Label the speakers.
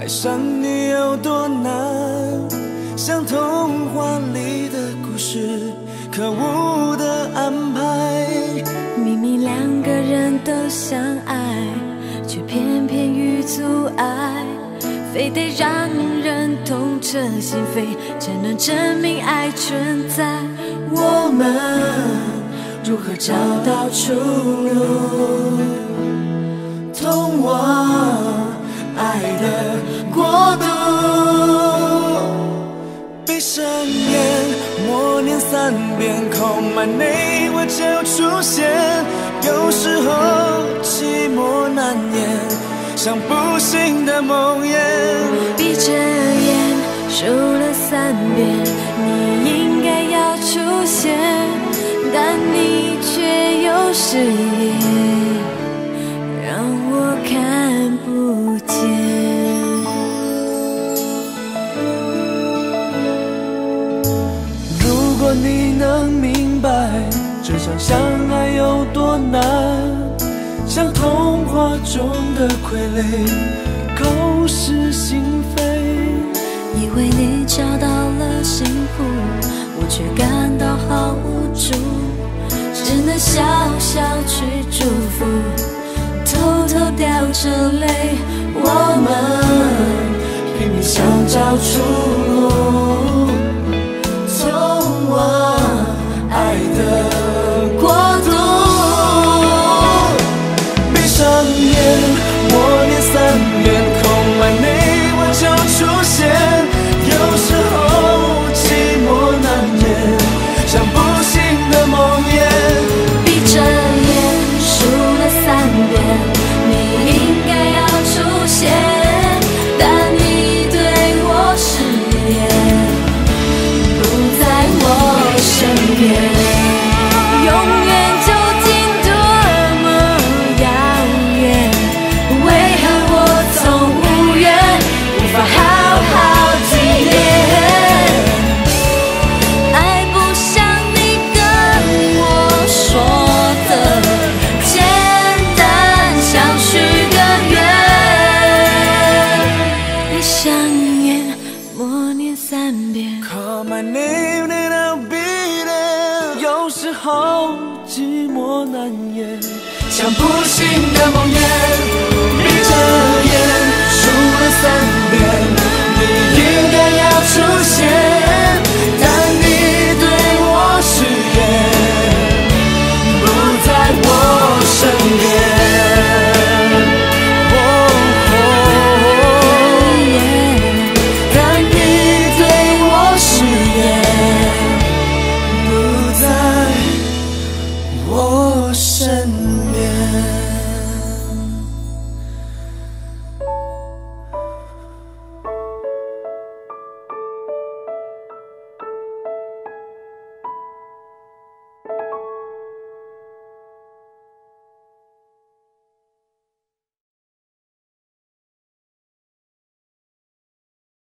Speaker 1: 爱上你有多难，像童话里的故事，可恶的安排。
Speaker 2: 明明两个人都相爱，却偏偏遇阻碍，非得让人痛彻心扉，才能证明爱存在。我们如何找到出路，通往爱的国度？
Speaker 1: 闭上眼，默念3遍 Call my name 我就出现。有时候寂寞难言，像不醒的梦魇。
Speaker 2: 闭着眼数了3遍，你应该要出现，但你却有视野，让我看不见。
Speaker 1: 如果你能明白这场相爱有多难，像童话中的傀儡，口是心非。
Speaker 2: 以为你找到了幸福，我却感到好无助，只能笑笑去祝福，偷偷掉着泪。我们
Speaker 1: 拼命想找出路，通往爱的国度。闭上眼，默念3遍 Call my name 我就出现。有时候寂寞难言，像不醒的梦魇。
Speaker 2: 闭着眼数了3遍，你应该要出现，但你对我视野，不在我身边。永远究竟多么遥远，为何我总无缘，无法好好体验。爱不像你跟我说的简单，像许个愿。闭上眼，默念3遍。
Speaker 1: Call my name and I'll be there。有时候寂寞难言，像不醒的梦魇。